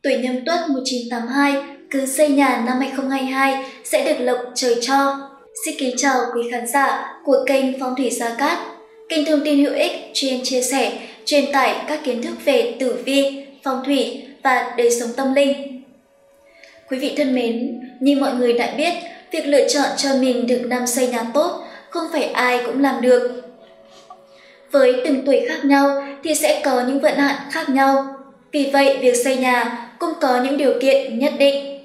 Tuổi Nhâm Tuất 1982, cứ xây nhà năm 2022 sẽ được lộc trời cho. Xin kính chào quý khán giả của kênh Phong thủy Gia Cát, kênh thông tin hữu ích chuyên chia sẻ, truyền tải các kiến thức về tử vi, phong thủy và đời sống tâm linh. Quý vị thân mến, như mọi người đã biết, việc lựa chọn cho mình được năm xây nhà tốt không phải ai cũng làm được. Với từng tuổi khác nhau thì sẽ có những vận hạn khác nhau. Vì vậy, việc xây nhà cũng có những điều kiện nhất định.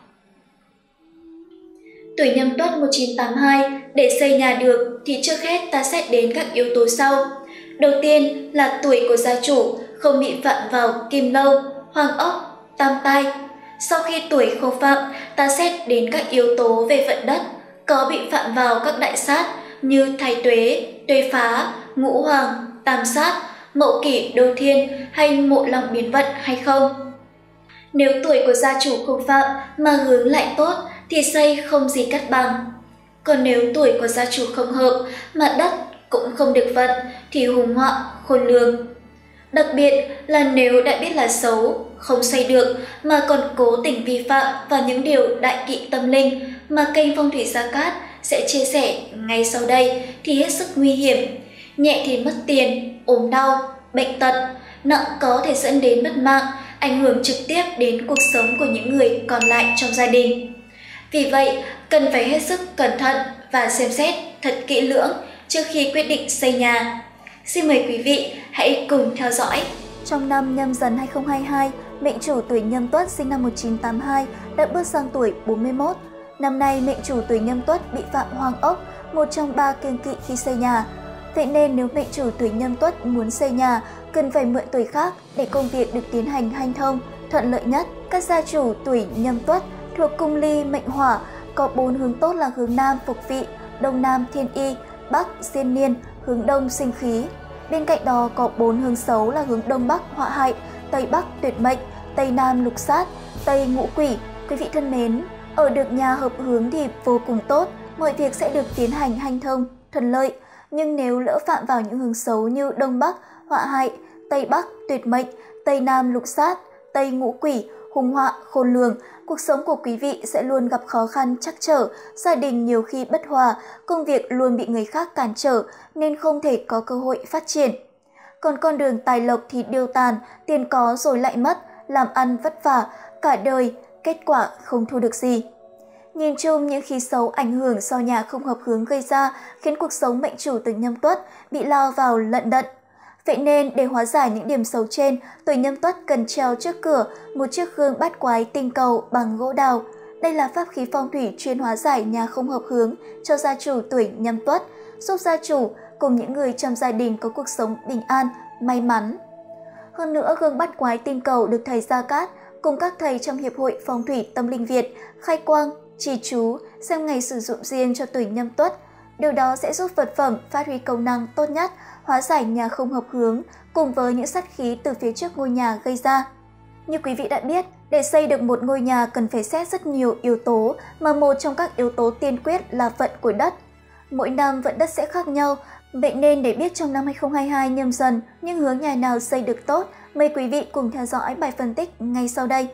Tuổi Nhâm Tuất 1982, để xây nhà được thì trước hết ta xét đến các yếu tố sau. Đầu tiên là tuổi của gia chủ không bị phạm vào kim lâu, hoàng ốc, tam tai. Sau khi tuổi không phạm, ta xét đến các yếu tố về vận đất có bị phạm vào các đại sát như thái tuế, tuế phá, ngũ hoàng, tam sát, mậu kỷ, đô thiên hay mộ long biến vận hay không. Nếu tuổi của gia chủ không phạm mà hướng lại tốt thì xây không gì cắt bằng. Còn nếu tuổi của gia chủ không hợp mà đất cũng không được vận thì hùng họa khôn lường. Đặc biệt là nếu đã biết là xấu, không xây được mà còn cố tình vi phạm vào những điều đại kỵ tâm linh mà kênh Phong thủy Gia Cát sẽ chia sẻ ngay sau đây thì hết sức nguy hiểm. Nhẹ thì mất tiền, ốm đau, bệnh tật, nặng có thể dẫn đến mất mạng, ảnh hưởng trực tiếp đến cuộc sống của những người còn lại trong gia đình. Vì vậy, cần phải hết sức cẩn thận và xem xét thật kỹ lưỡng trước khi quyết định xây nhà. Xin mời quý vị hãy cùng theo dõi. Trong năm Nhâm Dần 2022, mệnh chủ tuổi Nhâm Tuất sinh năm 1982 đã bước sang tuổi 41. Năm nay, mệnh chủ tuổi Nhâm Tuất bị phạm hoàng ốc, một trong 3 kiêng kỵ khi xây nhà. Vậy nên nếu mệnh chủ tuổi Nhâm Tuất muốn xây nhà, cần phải mượn tuổi khác để công việc được tiến hành hanh thông, thuận lợi nhất. Các gia chủ tuổi Nhâm Tuất thuộc cung ly mệnh hỏa có 4 hướng tốt là hướng Nam phục vị, Đông Nam thiên y, Bắc diên niên, hướng Đông sinh khí. Bên cạnh đó có 4 hướng xấu là hướng Đông Bắc họa hại, Tây Bắc tuyệt mệnh, Tây Nam lục sát, Tây ngũ quỷ. Quý vị thân mến, ở được nhà hợp hướng thì vô cùng tốt, mọi việc sẽ được tiến hành hanh thông, thuận lợi. Nhưng nếu lỡ phạm vào những hướng xấu như Đông Bắc họa hại, Tây Bắc tuyệt mệnh, Tây Nam lục sát, Tây ngũ quỷ, hung họa khôn lường, cuộc sống của quý vị sẽ luôn gặp khó khăn trắc trở, gia đình nhiều khi bất hòa, công việc luôn bị người khác cản trở nên không thể có cơ hội phát triển. Còn con đường tài lộc thì điêu tàn, tiền có rồi lại mất, làm ăn vất vả, cả đời, kết quả không thu được gì. Nhìn chung, những khí xấu ảnh hưởng do nhà không hợp hướng gây ra khiến cuộc sống mệnh chủ tuổi Nhâm Tuất bị lao vào lận đận. Vậy nên, để hóa giải những điểm xấu trên, tuổi Nhâm Tuất cần treo trước cửa một chiếc gương bát quái tinh cầu bằng gỗ đào. Đây là pháp khí phong thủy chuyên hóa giải nhà không hợp hướng cho gia chủ tuổi Nhâm Tuất, giúp gia chủ cùng những người trong gia đình có cuộc sống bình an, may mắn. Hơn nữa, gương bát quái tinh cầu được thầy Gia Cát cùng các thầy trong Hiệp hội Phong thủy Tâm linh Việt khai quang, trì chú, xem ngày sử dụng riêng cho tuổi Nhâm Tuất. Điều đó sẽ giúp vật phẩm phát huy công năng tốt nhất, hóa giải nhà không hợp hướng cùng với những sát khí từ phía trước ngôi nhà gây ra. Như quý vị đã biết, để xây được một ngôi nhà cần phải xét rất nhiều yếu tố, mà một trong các yếu tố tiên quyết là vận của đất. Mỗi năm vận đất sẽ khác nhau, vậy nên để biết trong năm 2022 Nhâm Dần những hướng nhà nào xây được tốt, mời quý vị cùng theo dõi bài phân tích ngay sau đây.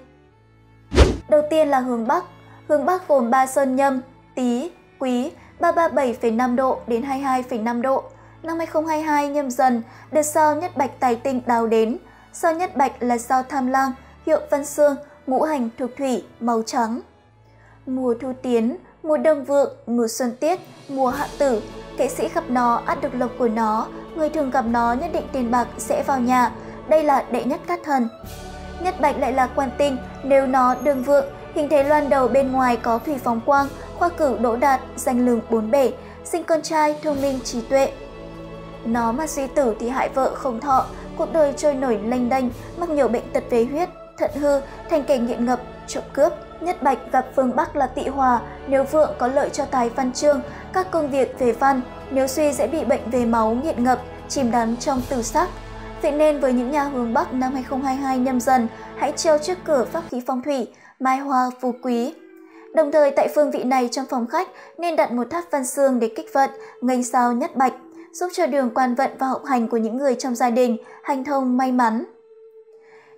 Đầu tiên là hướng Bắc. Hướng Bắc gồm 3 sơn Nhâm, Tý, Quý, 37,5 độ đến 22,5 độ. Năm 2022 Nhâm Dần được sao Nhất Bạch tài tinh đào đến. Sao Nhất Bạch là sao tham lang, hiệu Văn Xương, ngũ hành thuộc thủy, màu trắng. Mùa thu tiến, mùa đông vượng, mùa xuân tiết, mùa hạ tử. Kẻ sĩ gặp nó ắt được lộc của nó, người thường gặp nó nhất định tiền bạc sẽ vào nhà. Đây là đệ nhất cát thần. Nhất Bạch lại là quan tinh, nếu nó đường vượng, hình thế loan đầu bên ngoài có thủy phóng quang, khoa cử đỗ đạt, danh lừng 4 bể, sinh con trai thông minh trí tuệ. Nó mà suy tử thì hại vợ không thọ, cuộc đời trôi nổi lênh đênh, mắc nhiều bệnh tật về huyết, thận hư, thành kẻ nghiện ngập, trộm cướp. Nhất Bạch gặp phương Bắc là Tỵ Hòa, nếu vượng có lợi cho tài văn chương, các công việc về văn, nếu suy sẽ bị bệnh về máu, nghiện ngập, chìm đắm trong tử sắc. Vậy nên với những nhà hướng Bắc năm 2022 Nhâm Dần, hãy treo trước cửa pháp khí phong thủy, mai hoa phú quý. Đồng thời tại phương vị này trong phòng khách nên đặt một tháp văn xương để kích vận, nghênh sao Nhất Bạch, giúp cho đường quan vận và học hành của những người trong gia đình hanh thông may mắn.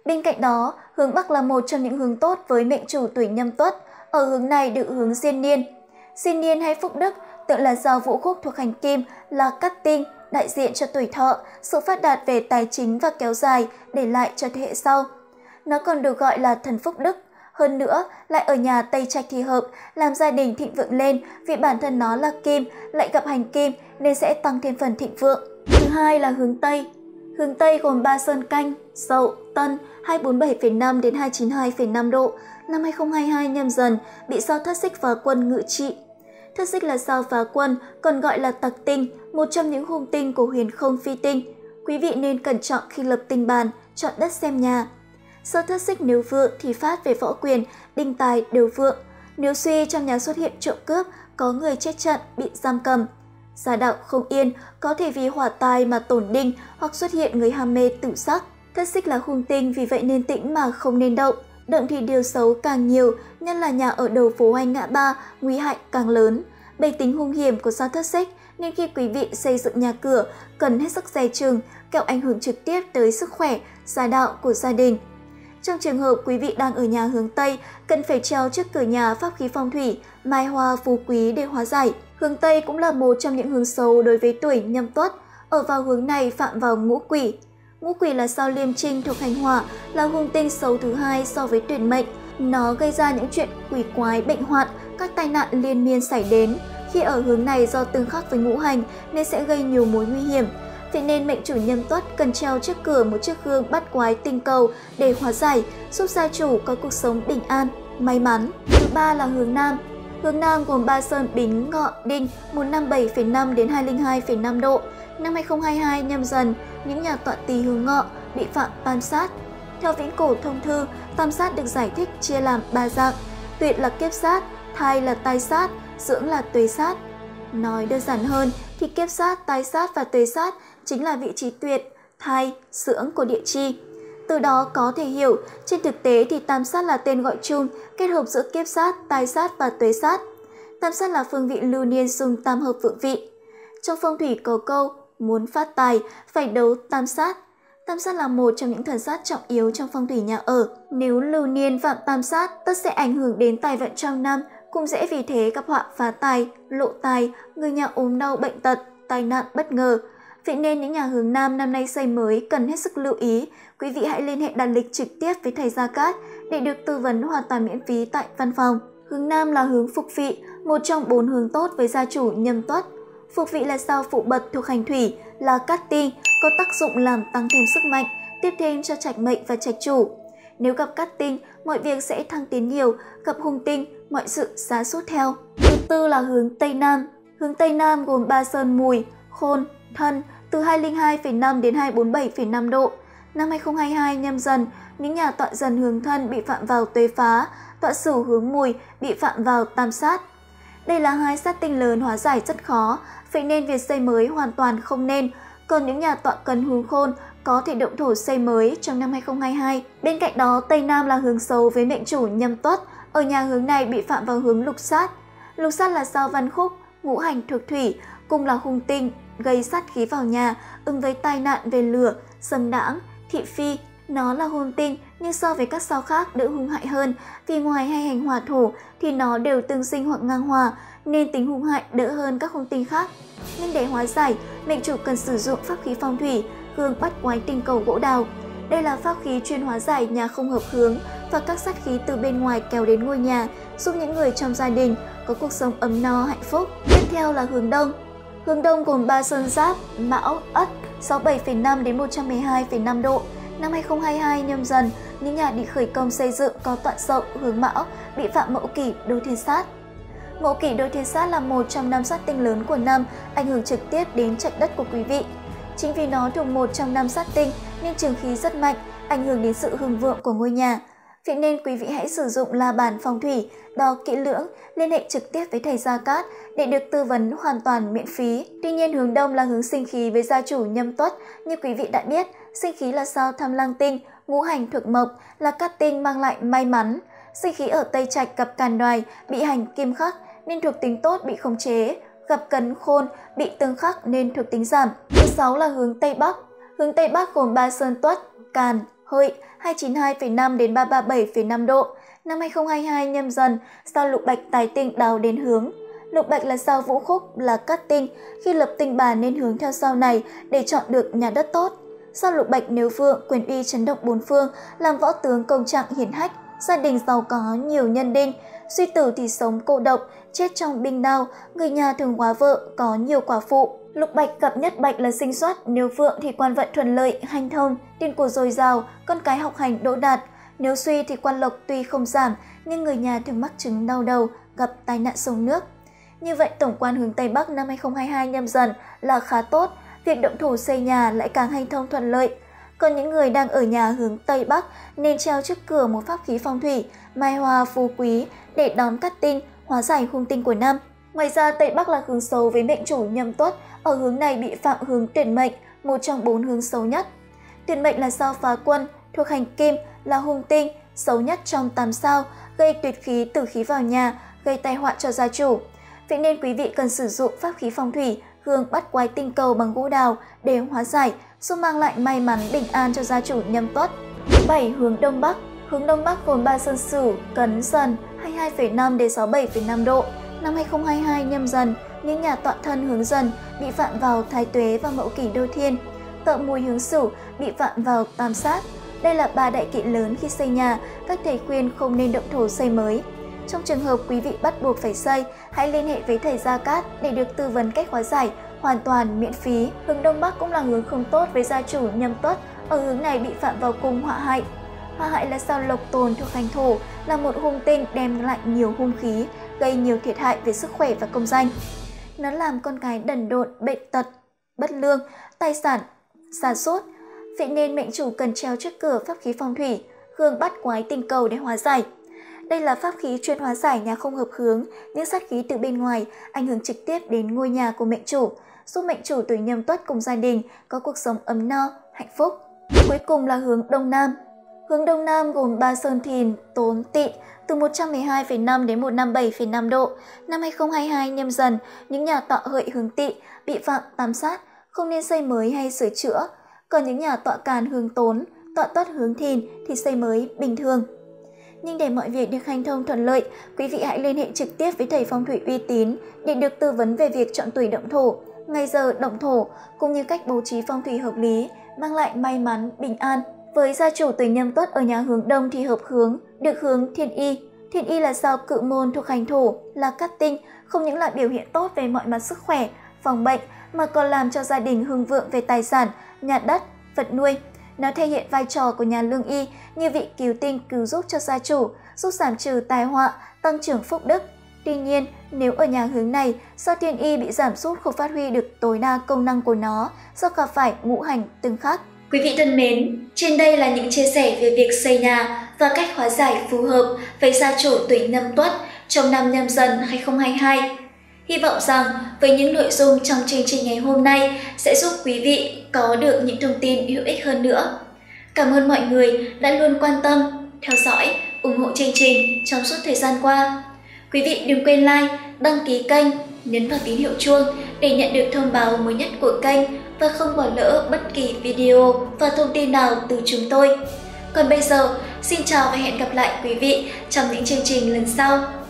Bên cạnh đó, hướng Bắc là một trong những hướng tốt với mệnh chủ tuổi Nhâm Tuất. Ở hướng này được hướng Diên Niên. Diên Niên hay Phúc Đức tự là giao vũ khúc thuộc hành Kim, là cát tinh, đại diện cho tuổi thọ, sự phát đạt về tài chính và kéo dài để lại cho thế hệ sau. Nó còn được gọi là thần Phúc Đức. Hơn nữa, lại ở nhà Tây Trạch thì hợp, làm gia đình thịnh vượng lên vì bản thân nó là Kim, lại gặp hành Kim nên sẽ tăng thêm phần thịnh vượng. Thứ hai là hướng Tây. Hướng Tây gồm 3 sơn Canh, Dậu, Tân 247,5 đến 292,5 độ. Năm 2022 Nhâm Dần bị sao Thất Xích phá quân ngự trị. Thất Xích là sao phá quân, còn gọi là tặc tinh, một trong những hung tinh của huyền không phi tinh. Quý vị nên cẩn trọng khi lập tinh bàn, chọn đất xem nhà. Sao Thất Xích nếu vượng thì phát về võ quyền, đinh tài đều vượng. Nếu suy, trong nhà xuất hiện trộm cướp, có người chết trận, bị giam cầm. Gia đạo không yên, có thể vì hỏa tài mà tổn đinh hoặc xuất hiện người ham mê tử sắc. Thất Xích là hung tinh, vì vậy nên tĩnh mà không nên động. Động thì điều xấu càng nhiều, nhất là nhà ở đầu phố hay ngã ba, nguy hại càng lớn. Bởi tính hung hiểm của sao Thất Xích nên khi quý vị xây dựng nhà cửa cần hết sức dè chừng, kẻo ảnh hưởng trực tiếp tới sức khỏe, gia đạo của gia đình. Trong trường hợp quý vị đang ở nhà hướng Tây, cần phải treo trước cửa nhà pháp khí phong thủy, mai hoa phú quý để hóa giải. Hướng Tây cũng là một trong những hướng xấu đối với tuổi Nhâm Tuất. Ở vào hướng này phạm vào ngũ quỷ. Ngũ quỷ là sao Liêm Trinh thuộc hành hỏa, là hung tinh xấu thứ hai so với tuyển mệnh. Nó gây ra những chuyện quỷ quái, bệnh hoạn, các tai nạn liên miên xảy đến. Khi ở hướng này do tương khắc với ngũ hành nên sẽ gây nhiều mối nguy hiểm. Vậy nên mệnh chủ Nhâm Tuất cần treo trước cửa một chiếc gương bát quái tinh cầu để hóa giải, giúp gia chủ có cuộc sống bình an, may mắn. Thứ ba là hướng Nam. Hướng Nam gồm 3 sơn Bính, Ngọ, Đinh 157,5 đến 202,5 độ. Năm 2022 Nhâm Dần, những nhà tọa tỳ hướng Ngọ bị phạm tam sát. Theo Vĩnh Cổ Thông Thư, tam sát được giải thích chia làm 3 dạng: tuyệt là kiếp sát, thai là tai sát, dưỡng là tuế sát. Nói đơn giản hơn thì kiếp sát, tai sát và tuế sát chính là vị trí tuyệt, thai, dưỡng của địa chi. Từ đó có thể hiểu, trên thực tế thì tam sát là tên gọi chung kết hợp giữa kiếp sát, tai sát và tuế sát. Tam sát là phương vị lưu niên xung tam hợp vượng vị. Trong phong thủy có câu, muốn phát tài phải đấu tam sát. Tam sát là một trong những thần sát trọng yếu trong phong thủy nhà ở. Nếu lưu niên phạm tam sát, tất sẽ ảnh hưởng đến tài vận trong năm, cũng dễ vì thế gặp họa phá tài, lộ tài, người nhà ốm đau bệnh tật, tai nạn bất ngờ. Vậy nên những nhà hướng Nam năm nay xây mới cần hết sức lưu ý. Quý vị hãy liên hệ đặt lịch trực tiếp với thầy Gia Cát để được tư vấn hoàn toàn miễn phí tại văn phòng. Hướng Nam là hướng phục vị, một trong 4 hướng tốt với gia chủ Nhâm Tuất. Phục vị là sao phụ bật thuộc hành thủy, là cát tinh, có tác dụng làm tăng thêm sức mạnh, tiếp thêm cho trạch mệnh và trạch chủ. Nếu gặp cát tinh, mọi việc sẽ thăng tiến nhiều, gặp hung tinh, mọi sự sa sút theo. Thứ tư là hướng Tây Nam. Hướng Tây Nam gồm 3 sơn Mùi, Khôn, Thân từ 202,5 đến 247,5 độ. Năm 2022 Nhâm Dần, những nhà tọa Dần hướng Thân bị phạm vào tuế phá, tọa Sửu hướng Mùi bị phạm vào tam sát. Đây là hai sát tinh lớn hóa giải rất khó, vậy nên việc xây mới hoàn toàn không nên. Còn những nhà tọa Cấn hướng Khôn có thể động thổ xây mới trong năm 2022. Bên cạnh đó, Tây Nam là hướng xấu với mệnh chủ Nhâm Tuất. Ở nhà hướng này bị phạm vào hướng lục sát. Lục sát là sao Văn Khúc, ngũ hành thuộc thủy, cùng là hung tinh, gây sát khí vào nhà, ứng với tai nạn về lửa, xâm đãng, thị phi. Nó là hung tinh nhưng so với các sao khác đỡ hung hại hơn, vì ngoài hay hành hỏa thổ thì nó đều tương sinh hoặc ngang hòa, nên tính hung hại đỡ hơn các hung tinh khác. Nhưng để hóa giải, mệnh chủ cần sử dụng pháp khí phong thủy, gương bát quái tinh cầu gỗ đào. Đây là pháp khí chuyên hóa giải nhà không hợp hướng và các sát khí từ bên ngoài kéo đến ngôi nhà, giúp những người trong gia đình có cuộc sống ấm no hạnh phúc. Tiếp theo là hướng Đông. Hướng Đông gồm 3 sơn Giáp, Mão, Ất 67,5 đến 112,5 độ. Năm 2022 Nhâm Dần, những nhà định khởi công xây dựng có tọa Dậu hướng Mão bị phạm Mậu Kỷ đôi thiên sát. Mậu Kỷ đôi thiên sát là một trong 5 sát tinh lớn của năm, ảnh hưởng trực tiếp đến trạch đất của quý vị. Chính vì nó thuộc một trong 5 sát tinh nhưng trường khí rất mạnh, ảnh hưởng đến sự hưng vượng của ngôi nhà. Vậy nên quý vị hãy sử dụng la bàn phong thủy, đo kỹ lưỡng, liên hệ trực tiếp với thầy Gia Cát để được tư vấn hoàn toàn miễn phí. Tuy nhiên hướng Đông là hướng sinh khí với gia chủ Nhâm Tuất, như quý vị đã biết, sinh khí là sao Tham Lang tinh, ngũ hành thuộc mộc, là cát tinh mang lại may mắn. Sinh khí ở Tây Trạch gặp Càn Đoài bị hành kim khắc nên thuộc tính tốt bị khống chế, gặp Cấn Khôn bị tương khắc nên thuộc tính giảm. Thứ 6 là hướng Tây Bắc. Hướng Tây Bắc gồm 3 sơn Tuất, Càn, Hợi 292,5 đến 337,5 độ. Năm 2022 Nhâm Dần, sao Lục Bạch tài tinh đào đến hướng. Lục Bạch là sao Vũ Khúc, là cát tinh, khi lập tinh bà nên hướng theo sao này để chọn được nhà đất tốt. Sao Lục Bạch nếu vượng, quyền uy chấn động bốn phương, làm võ tướng công trạng hiển hách, gia đình giàu có nhiều nhân đinh, suy tử thì sống cô độc, chết trong binh đao, người nhà thường hóa vợ, có nhiều quả phụ. Lục Bạch gặp nhất Bạch là sinh soát, nếu vượng thì quan vận thuận lợi, hanh thông, tiền của dồi dào, con cái học hành đỗ đạt. Nếu suy thì quan lộc tuy không giảm, nhưng người nhà thường mắc chứng đau đầu, gặp tai nạn sông nước. Như vậy tổng quan hướng Tây Bắc năm 2022 Nhâm Dần là khá tốt, việc động thổ xây nhà lại càng hanh thông thuận lợi. Còn những người đang ở nhà hướng Tây Bắc nên treo trước cửa một pháp khí phong thủy, mai hoa phú quý để đón cát tinh, hóa giải hung tinh của năm. Ngoài ra Tây Bắc là hướng xấu với mệnh chủ Nhâm Tuất, ở hướng này bị phạm hướng tuyển mệnh, một trong 4 hướng xấu nhất. Tuyển mệnh là sao Phá Quân, thuộc hành kim, là hung tinh, xấu nhất trong 8 sao, gây tuyệt khí tử khí vào nhà, gây tai họa cho gia chủ. Vậy nên quý vị cần sử dụng pháp khí phong thủy hương bắt quái tinh cầu bằng gỗ đào để hóa giải, giúp mang lại may mắn bình an cho gia chủ Nhâm Tuất. 7. Hướng Đông Bắc. Hướng Đông Bắc gồm 3 sơn Sửu, Cấn, Dần 22,5 đến 67,5 độ. Năm 2022 Nhâm Dần, những nhà tọa thân hướng Dần bị phạm vào Thái Tuế và Mậu Kỷ Đô Thiên. Tợ Mùi hướng Sửu bị phạm vào Tam Sát. Đây là 3 đại kỵ lớn khi xây nhà, các thầy khuyên không nên động thổ xây mới. Trong trường hợp quý vị bắt buộc phải xây, hãy liên hệ với thầy Gia Cát để được tư vấn cách hóa giải, hoàn toàn miễn phí. Hướng Đông Bắc cũng là hướng không tốt với gia chủ Nhâm Tuất, ở hướng này bị phạm vào cung họa hại. Họa hại là sao Lộc Tồn thuộc hành thổ, là một hung tinh đem lại nhiều hung khí, gây nhiều thiệt hại về sức khỏe và công danh. Nó làm con cái đần độn, bệnh tật, bất lương, tài sản sa sút. Vậy nên mệnh chủ cần treo trước cửa pháp khí phong thủy, hương bắt quái tinh cầu để hóa giải. Đây là pháp khí chuyên hóa giải nhà không hợp hướng, những sát khí từ bên ngoài ảnh hưởng trực tiếp đến ngôi nhà của mệnh chủ, giúp mệnh chủ tuổi Nhâm Tuất cùng gia đình có cuộc sống ấm no, hạnh phúc. Cuối cùng là hướng Đông Nam. Hướng Đông Nam gồm 3 sơn Thìn, Tốn, Tỵ, từ 112,5 đến 157,5 độ. Năm 2022 Nhâm Dần, những nhà tọa Hợi hướng Tỵ bị phạm Tam Sát, không nên xây mới hay sửa chữa. Còn những nhà tọa Càn hướng Tốn, tọa Tuất hướng Thìn thì xây mới bình thường. Nhưng để mọi việc được hanh thông thuận lợi, quý vị hãy liên hệ trực tiếp với thầy phong thủy uy tín để được tư vấn về việc chọn tuổi động thổ, ngày giờ động thổ, cũng như cách bố trí phong thủy hợp lý, mang lại may mắn, bình an. Với gia chủ tuổi Nhâm Tuất ở nhà hướng Đông thì hợp hướng, được hướng Thiên Y. Thiên Y là sao Cự Môn thuộc hành thổ, là cát tinh, không những là biểu hiện tốt về mọi mặt sức khỏe, phòng bệnh, mà còn làm cho gia đình hưng vượng về tài sản, nhà đất, vật nuôi. Nó thể hiện vai trò của nhà lương y như vị cứu tinh cứu giúp cho gia chủ, giúp giảm trừ tai họa, tăng trưởng phúc đức. Tuy nhiên, nếu ở nhà hướng này, sao Thiên Y bị giảm sút không phát huy được tối đa công năng của nó do gặp phải ngũ hành tương khắc. Quý vị thân mến, trên đây là những chia sẻ về việc xây nhà và cách hóa giải phù hợp với gia chủ tuổi Nhâm Tuất trong năm Nhâm Dần 2022. Hy vọng rằng với những nội dung trong chương trình ngày hôm nay sẽ giúp quý vị có được những thông tin hữu ích hơn nữa. Cảm ơn mọi người đã luôn quan tâm, theo dõi, ủng hộ chương trình trong suốt thời gian qua. Quý vị đừng quên like, đăng ký kênh, nhấn vào tín hiệu chuông để nhận được thông báo mới nhất của kênh và không bỏ lỡ bất kỳ video và thông tin nào từ chúng tôi. Còn bây giờ, xin chào và hẹn gặp lại quý vị trong những chương trình lần sau.